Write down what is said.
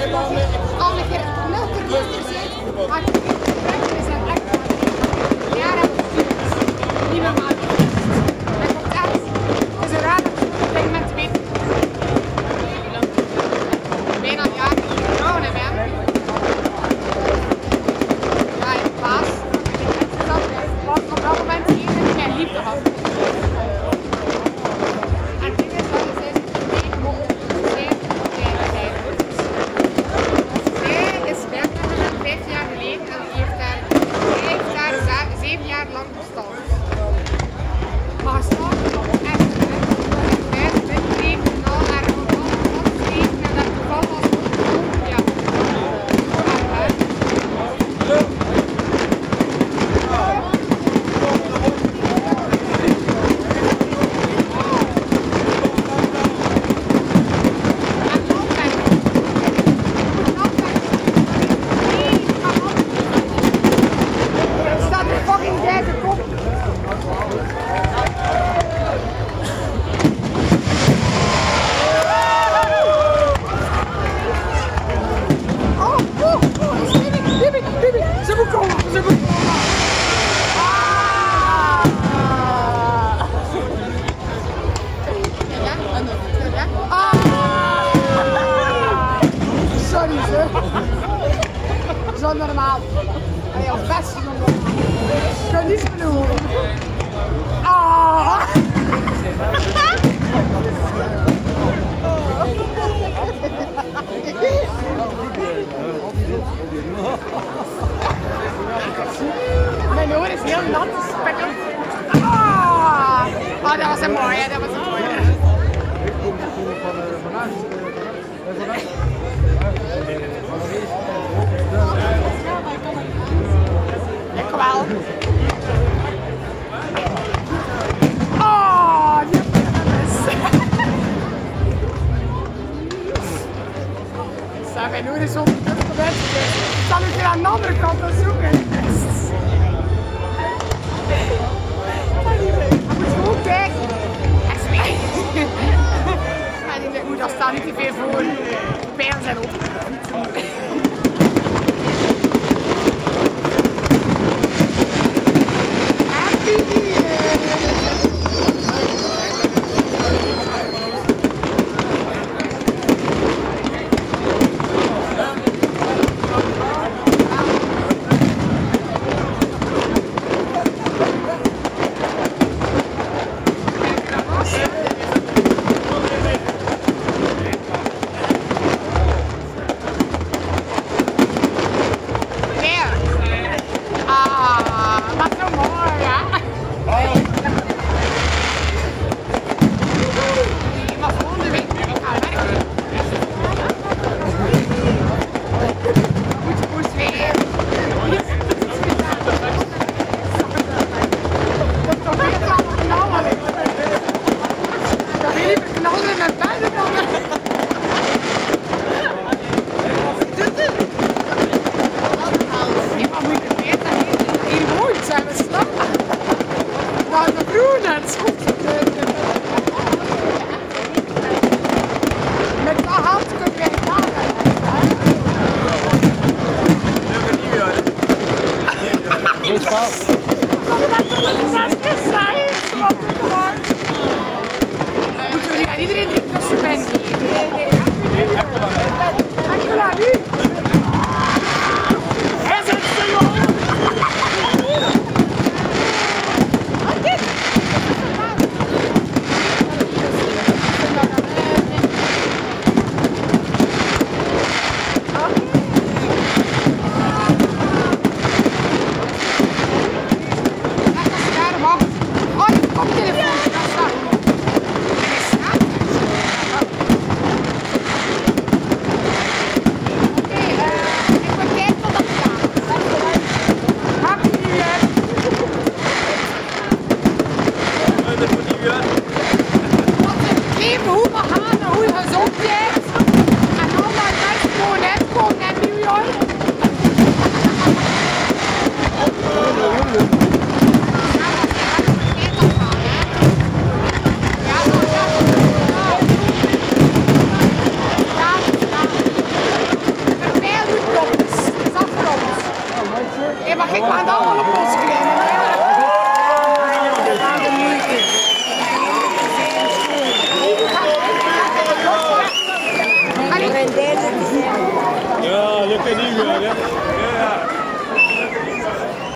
Alle keer nuchter gezien, maar ik zijn echt ja, dat is niet normaal. Hij komt echt, het is een raar dat ik met weet. Bijna een jaar getrouwd heb ik. Ja, in de baas. Was op dat moment de enige die mijn liefde had. En het ding is dat ze is niet mogen zijn. Zij is werkelijk 5 jaar geleden en die heeft daar 7 jaar lang bestaan. Maar ze echt weggegeven en al haar geval opgegeven en dat geval was ook ja. Sorry zeg. Zo normaal. Allee, als best normaal. Ik kan niet genoeg. Ah! Mijn oor is heel nat. Ah! Oh, dat was een mooie, dat was een mooie. Ik wel. Oh, die heb ik gemist. Zeg, mijn oor is zo geweest. Zal ik weer aan de andere kant gaan zoeken? Ik moet gewoon kijken. Echt mee. En ik moet daar staan niet te veel voor. Pijlen zijn op. Iedereen die tussen bent. gaan het allemaal